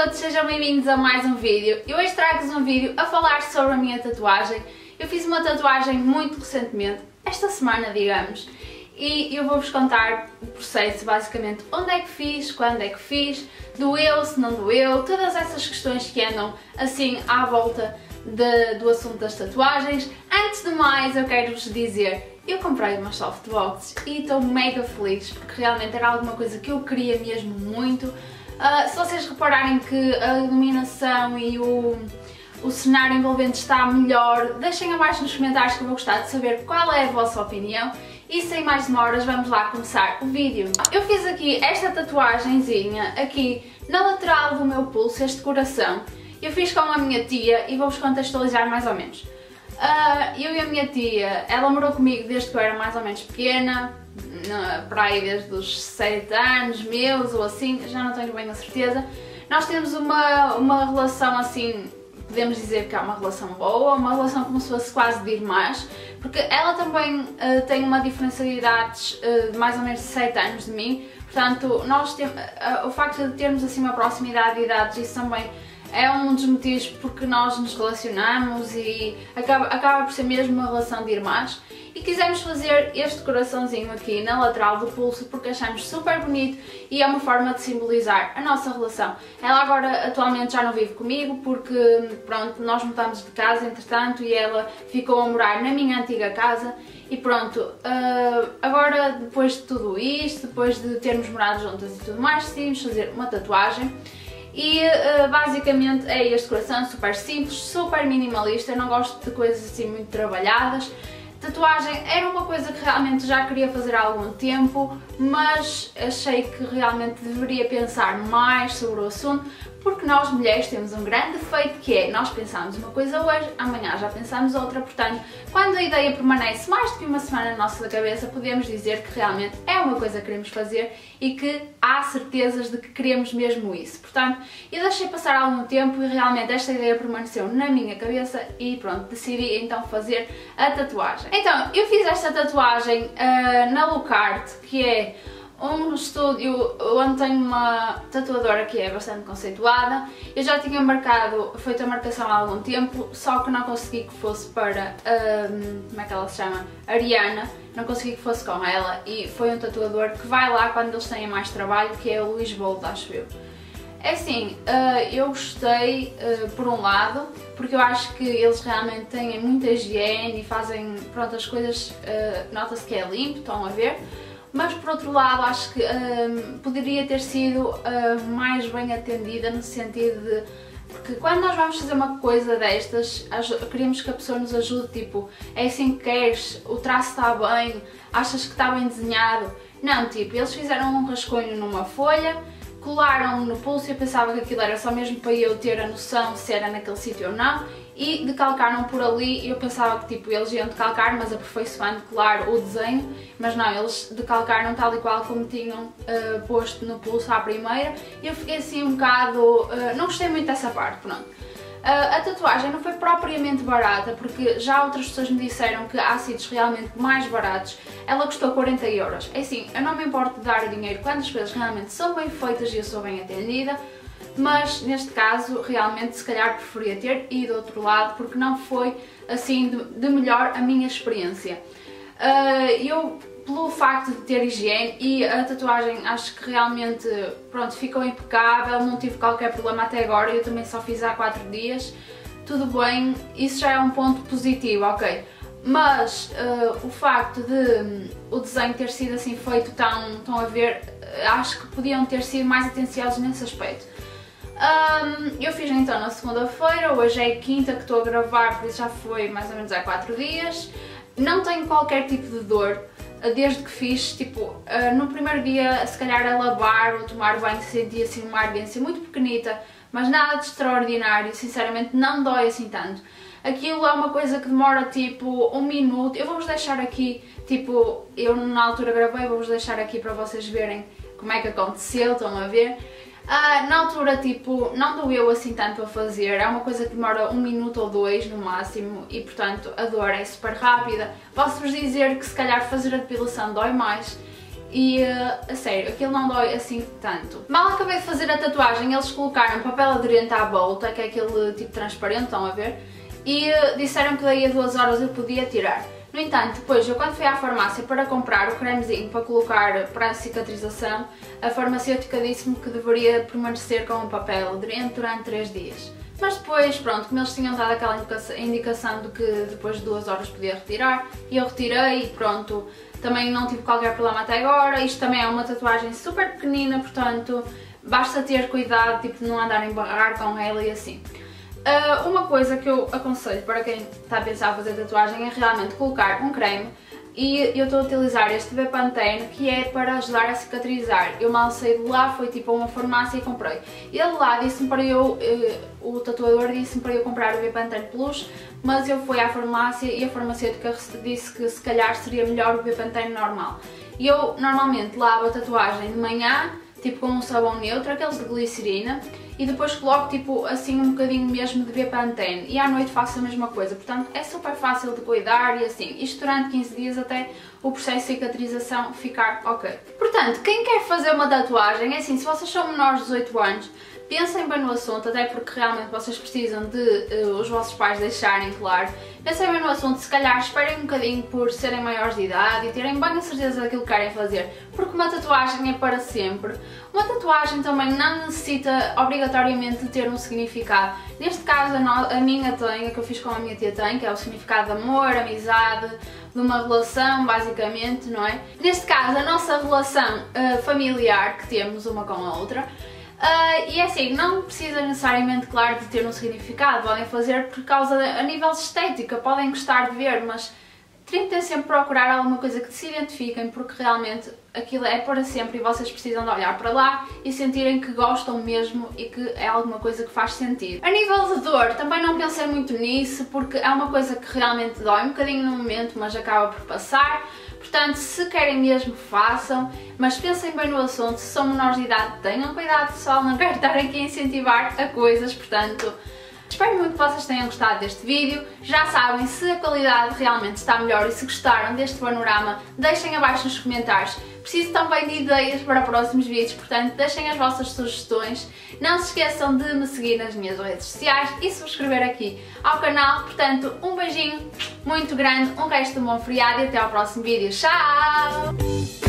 todos, sejam bem-vindos a mais um vídeo. Eu hoje trago-vos um vídeo a falar sobre a minha tatuagem. Eu fiz uma tatuagem muito recentemente, esta semana digamos, e eu vou-vos contar o processo, basicamente, onde é que fiz, quando é que fiz, doeu, se não doeu, todas essas questões que andam assim à volta do assunto das tatuagens. Antes de mais, eu quero-vos dizer, eu comprei umas softboxes e estou mega feliz, porque realmente era alguma coisa que eu queria mesmo muito. Se vocês repararem que a iluminação e o cenário envolvente está melhor, deixem abaixo nos comentários que eu vou gostar de saber qual é a vossa opinião. E sem mais demoras, vamos lá começar o vídeo. Eu fiz aqui esta tatuagenzinha aqui na lateral do meu pulso, este coração. Eu fiz com a minha tia e vou-vos contextualizar mais ou menos. Eu e a minha tia, ela morou comigo desde que eu era mais ou menos pequena, para aí desde os 7 anos meus ou assim, já não tenho bem a certeza. Nós temos uma relação assim, podemos dizer que é uma relação boa, uma relação como se fosse quase de irmãs, porque ela também tem uma diferença de idades de mais ou menos 7 anos de mim, portanto nós o facto de termos assim uma proximidade de idades, isso também é um dos motivos porque nós nos relacionamos e acaba por ser mesmo uma relação de irmãs. E quisemos fazer este coraçãozinho aqui na lateral do pulso porque achamos super bonito e é uma forma de simbolizar a nossa relação. Ela agora atualmente já não vive comigo porque pronto, nós mudamos de casa entretanto e ela ficou a morar na minha antiga casa. E pronto, agora depois de tudo isto, depois de termos morado juntas e tudo mais, decidimos fazer uma tatuagem. E basicamente é este coração, super simples, super minimalista. Eu não gosto de coisas assim muito trabalhadas. Tatuagem era uma coisa que realmente já queria fazer há algum tempo, mas achei que realmente deveria pensar mais sobre o assunto, porque nós mulheres temos um grande defeito que é, nós pensamos uma coisa hoje, amanhã já pensamos outra, portanto, quando a ideia permanece mais do que uma semana na nossa cabeça, podemos dizer que realmente é uma coisa que queremos fazer e que há certezas de que queremos mesmo isso. Portanto, eu deixei passar algum tempo e realmente esta ideia permaneceu na minha cabeça e pronto, decidi então fazer a tatuagem. Então, eu fiz esta tatuagem na Lucarte, que é um estúdio onde tenho uma tatuadora que é bastante conceituada. Eu já tinha feito a marcação há algum tempo, só que não consegui que fosse para, como é que ela se chama? Ariana, não consegui que fosse com ela e foi um tatuador que vai lá quando eles têm mais trabalho, que é o Luís Bolt, acho eu. É assim, eu gostei por um lado, porque eu acho que eles realmente têm muita higiene e fazem, pronto, as coisas, nota-se que é limpo, estão a ver? Mas por outro lado acho que poderia ter sido mais bem atendida no sentido de... Porque quando nós vamos fazer uma coisa destas, queremos que a pessoa nos ajude, tipo, é assim que queres, o traço está bem, achas que está bem desenhado. Não, tipo, eles fizeram um rascunho numa folha, colaram no pulso e eu pensava que aquilo era só mesmo para eu ter a noção se era naquele sítio ou não, e decalcaram por ali e eu pensava que tipo eles iam decalcar, mas aperfeiçoando, claro, o desenho, mas não, eles decalcaram tal e qual como tinham posto no pulso à primeira e eu fiquei assim um bocado, não gostei muito dessa parte, pronto. A tatuagem não foi propriamente barata, porque já outras pessoas me disseram que há sítios realmente mais baratos. Ela custou 40 euros. É assim, eu não me importo de dar dinheiro quando as coisas realmente são bem feitas e eu sou bem atendida, mas neste caso realmente se calhar preferia ter ido do outro lado, porque não foi assim de melhor a minha experiência. Pelo facto de ter higiene e a tatuagem acho que realmente, pronto, ficou impecável, não tive qualquer problema até agora, eu também só fiz há 4 dias, tudo bem, isso já é um ponto positivo, ok. Mas o facto de o desenho ter sido assim feito estão a ver, acho que podiam ter sido mais atenciosos nesse aspecto. Eu fiz então na segunda-feira, hoje é quinta que estou a gravar, por isso já foi mais ou menos há 4 dias. Não tenho qualquer tipo de dor desde que fiz, tipo, no primeiro dia se calhar a lavar ou tomar banho senti assim uma ardência muito pequenita, mas nada de extraordinário, sinceramente não dói assim tanto. Aquilo é uma coisa que demora tipo 1 minuto, eu vou-vos deixar aqui, tipo, eu na altura gravei, vou-vos deixar aqui para vocês verem como é que aconteceu, estão a ver? Na altura, tipo, não doeu assim tanto a fazer, é uma coisa que demora 1 minuto ou 2 no máximo e, portanto, a dor é super rápida. Posso-vos dizer que se calhar fazer a depilação dói mais e a sério, aquilo não dói assim tanto. Mal acabei de fazer a tatuagem, eles colocaram papel aderente à volta, que é aquele tipo transparente, estão a ver? E disseram que daí a 2 horas eu podia tirar. No entanto, depois eu quando fui à farmácia para comprar o cremezinho para colocar para a cicatrização, a farmacêutica disse-me que deveria permanecer com o papel aderente durante 3 dias. Mas depois, pronto, como eles tinham dado aquela indicação de que depois de 2 horas podia retirar, e eu retirei e pronto, também não tive qualquer problema até agora. Isto também é uma tatuagem super pequenina, portanto basta ter cuidado, tipo, de não andar a embarrar com ela e assim. Uma coisa que eu aconselho para quem está a pensar a fazer tatuagem é realmente colocar um creme, e eu estou a utilizar este Bepantene, que é para ajudar a cicatrizar. Eu mal saí de lá, fui tipo a uma farmácia e comprei. Ele lá disse-me para eu, o tatuador disse-me para eu comprar o Bepantene Plus, mas eu fui à farmácia e a farmacêutica disse que se calhar seria melhor o Bepantene normal. E eu normalmente lavo a tatuagem de manhã, tipo com um sabão neutro, aqueles de glicerina, e depois coloco tipo assim um bocadinho mesmo de Bepantene, e à noite faço a mesma coisa, portanto é super fácil de cuidar e assim, isto durante 15 dias até o processo de cicatrização ficar ok. Portanto, quem quer fazer uma tatuagem, é assim, se vocês são menores de 18 anos, pensem bem no assunto, até porque realmente vocês precisam de os vossos pais deixarem, claro. Pensem bem no assunto, se calhar esperem um bocadinho por serem maiores de idade e terem bem a certeza daquilo que querem fazer, porque uma tatuagem é para sempre. Uma tatuagem também não necessita obrigatoriamente de ter um significado. Neste caso a minha tem, a que eu fiz com a minha tia tem, que é o significado de amor, amizade, de uma relação basicamente, não é? Neste caso a nossa relação familiar que temos uma com a outra. E é assim, não precisa necessariamente, claro, de ter um significado, podem fazer por causa a nível de estética, podem gostar de ver, mas tentem sempre procurar alguma coisa que se identifiquem, porque realmente aquilo é para sempre e vocês precisam de olhar para lá e sentirem que gostam mesmo e que é alguma coisa que faz sentido. A nível de dor, também não pensem muito nisso, porque é uma coisa que realmente dói um bocadinho no momento, mas acaba por passar. Portanto, se querem mesmo, façam, mas pensem bem no assunto. Se são menores de idade, tenham cuidado, pessoal, não quero estar aqui a incentivar a coisas, portanto, espero muito que vocês tenham gostado deste vídeo. Já sabem, se a qualidade realmente está melhor e se gostaram deste panorama, deixem abaixo nos comentários. Preciso também de ideias para próximos vídeos, portanto deixem as vossas sugestões. Não se esqueçam de me seguir nas minhas redes sociais e subscrever aqui ao canal. Portanto, um beijinho muito grande, um resto de um bom feriado e até ao próximo vídeo. Tchau!